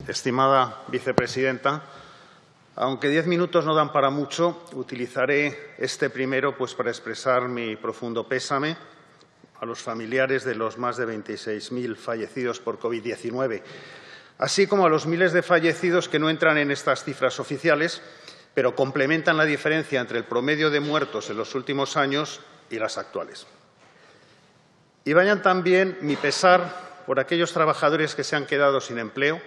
Estimada vicepresidenta, aunque 10 minutos no dan para mucho, utilizaré este primero para expresar mi profundo pésame a los familiares de los más de 26.000 fallecidos por COVID-19, así como a los miles de fallecidos que no entran en estas cifras oficiales, pero complementan la diferencia entre el promedio de muertos en los últimos años y las actuales. Y vayan también mi pesar por aquellos trabajadores que se han quedado sin empleo,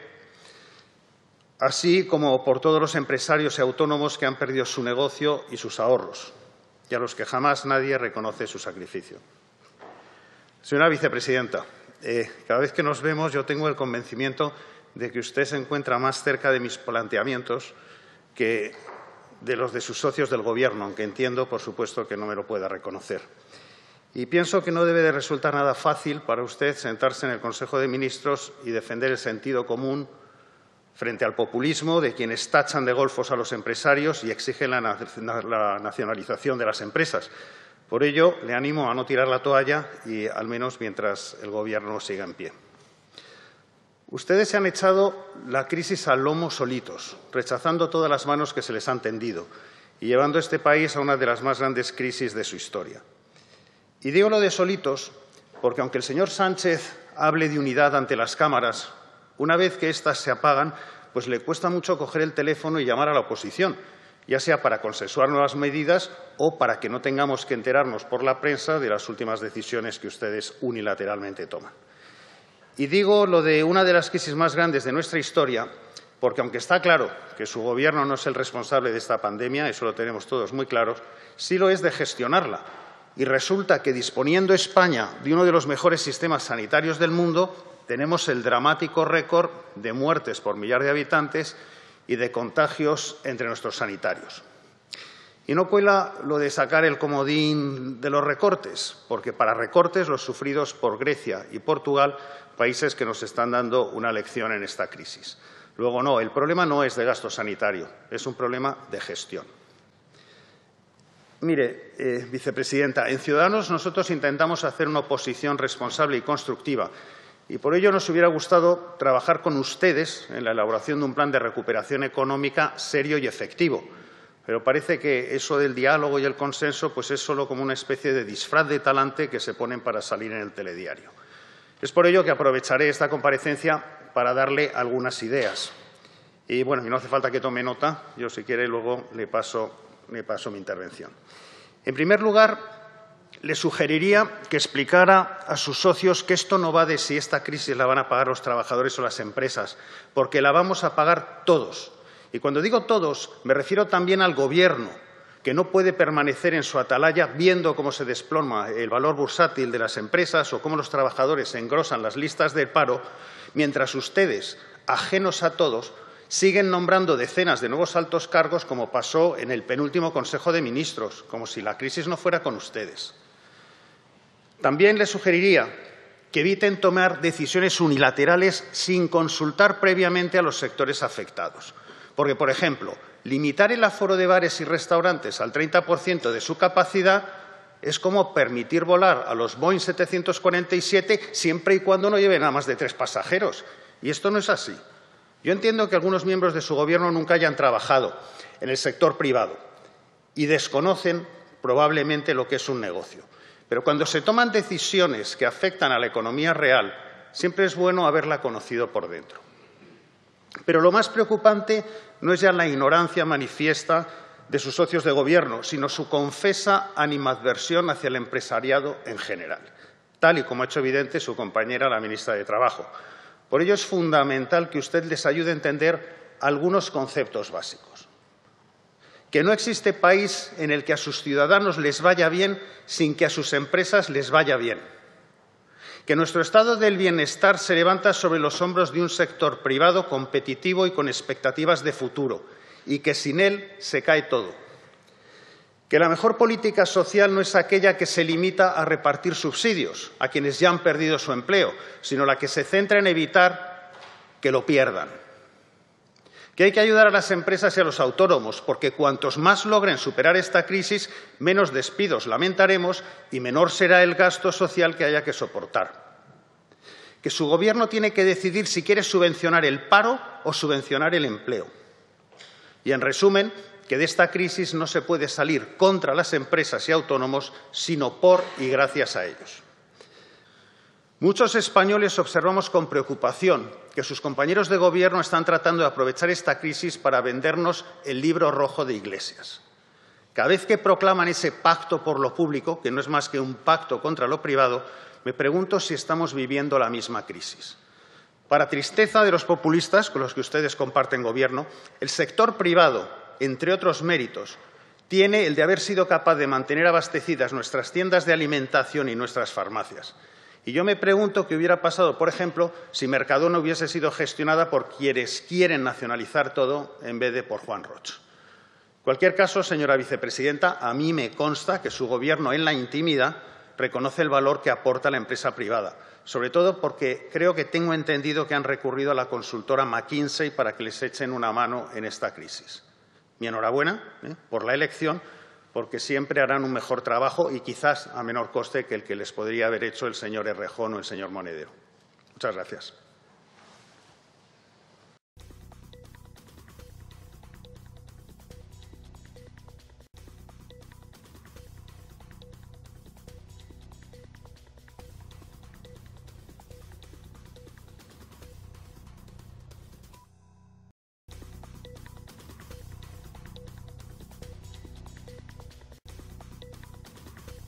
así como por todos los empresarios y autónomos que han perdido su negocio y sus ahorros, y a los que jamás nadie reconoce su sacrificio. Señora vicepresidenta, cada vez que nos vemos yo tengo el convencimiento de que usted se encuentra más cerca de mis planteamientos que de los de sus socios del Gobierno, aunque entiendo, por supuesto, que no me lo pueda reconocer. Y pienso que no debe de resultar nada fácil para usted sentarse en el Consejo de Ministros y defender el sentido común frente al populismo de quienes tachan de golfos a los empresarios y exigen la nacionalización de las empresas. Por ello, le animo a no tirar la toalla y, al menos mientras el Gobierno siga en pie. Ustedes se han echado la crisis al lomo solitos, rechazando todas las manos que se les han tendido y llevando a este país a una de las más grandes crisis de su historia. Y digo lo de solitos porque, aunque el señor Sánchez hable de unidad ante las cámaras, una vez que éstas se apagan, pues le cuesta mucho coger el teléfono y llamar a la oposición, ya sea para consensuar nuevas medidas o para que no tengamos que enterarnos por la prensa de las últimas decisiones que ustedes unilateralmente toman. Y digo lo de una de las crisis más grandes de nuestra historia porque, aunque está claro que su Gobierno no es el responsable de esta pandemia, eso lo tenemos todos muy claro, sí lo es de gestionarla. Y resulta que, disponiendo España de uno de los mejores sistemas sanitarios del mundo, tenemos el dramático récord de muertes por millar de habitantes y de contagios entre nuestros sanitarios. Y no cuela lo de sacar el comodín de los recortes, porque para recortes los sufridos por Grecia y Portugal, países que nos están dando una lección en esta crisis. Luego, no, el problema no es de gasto sanitario, es un problema de gestión. Mire, vicepresidenta, en Ciudadanos nosotros intentamos hacer una oposición responsable y constructiva, y por ello nos hubiera gustado trabajar con ustedes en la elaboración de un plan de recuperación económica serio y efectivo. Pero parece que eso del diálogo y el consenso es solo como una especie de disfraz de talante que se ponen para salir en el telediario. Es por ello que aprovecharé esta comparecencia para darle algunas ideas. Y bueno, y no hace falta que tome nota, yo si quiere luego le paso mi intervención. En primer lugar, le sugeriría que explicara a sus socios que esto no va de si esta crisis la van a pagar los trabajadores o las empresas, porque la vamos a pagar todos. Y cuando digo todos, me refiero también al Gobierno, que no puede permanecer en su atalaya viendo cómo se desploma el valor bursátil de las empresas o cómo los trabajadores engrosan las listas del paro, mientras ustedes, ajenos a todos, siguen nombrando decenas de nuevos altos cargos, como pasó en el penúltimo Consejo de Ministros, como si la crisis no fuera con ustedes. También les sugeriría que eviten tomar decisiones unilaterales sin consultar previamente a los sectores afectados. Porque, por ejemplo, limitar el aforo de bares y restaurantes al 30% de su capacidad es como permitir volar a los Boeing 747 siempre y cuando no lleven a más de 3 pasajeros. Y esto no es así. Yo entiendo que algunos miembros de su Gobierno nunca hayan trabajado en el sector privado y desconocen probablemente lo que es un negocio. Pero cuando se toman decisiones que afectan a la economía real, siempre es bueno haberla conocido por dentro. Pero lo más preocupante no es ya la ignorancia manifiesta de sus socios de Gobierno, sino su confesa animadversión hacia el empresariado en general, tal y como ha hecho evidente su compañera, la ministra de Trabajo. Por ello es fundamental que usted les ayude a entender algunos conceptos básicos. Que no existe país en el que a sus ciudadanos les vaya bien sin que a sus empresas les vaya bien. Que nuestro estado del bienestar se levanta sobre los hombros de un sector privado competitivo y con expectativas de futuro, y que sin él se cae todo. Que la mejor política social no es aquella que se limita a repartir subsidios a quienes ya han perdido su empleo, sino la que se centra en evitar que lo pierdan. Que hay que ayudar a las empresas y a los autónomos, porque cuantos más logren superar esta crisis, menos despidos lamentaremos y menor será el gasto social que haya que soportar. que su Gobierno tiene que decidir si quiere subvencionar el paro o subvencionar el empleo. Y, en resumen, que de esta crisis no se puede salir contra las empresas y autónomos, sino por y gracias a ellos. Muchos españoles observamos con preocupación que sus compañeros de Gobierno están tratando de aprovechar esta crisis para vendernos el libro rojo de Iglesias. Cada vez que proclaman ese pacto por lo público, que no es más que un pacto contra lo privado, me pregunto si estamos viviendo la misma crisis. Para tristeza de los populistas, con los que ustedes comparten Gobierno, el sector privado, entre otros méritos, tiene el de haber sido capaz de mantener abastecidas nuestras tiendas de alimentación y nuestras farmacias. Y yo me pregunto qué hubiera pasado, por ejemplo, si Mercadona hubiese sido gestionada por quienes quieren nacionalizar todo en vez de por Juan Roch. En cualquier caso, señora vicepresidenta, a mí me consta que su Gobierno, en la intimidad, reconoce el valor que aporta la empresa privada, sobre todo porque creo que tengo entendido que han recurrido a la consultora McKinsey para que les echen una mano en esta crisis. Mi enhorabuena por la elección, porque siempre harán un mejor trabajo y quizás a menor coste que el que les podría haber hecho el señor Errejón o el señor Monedero. Muchas gracias.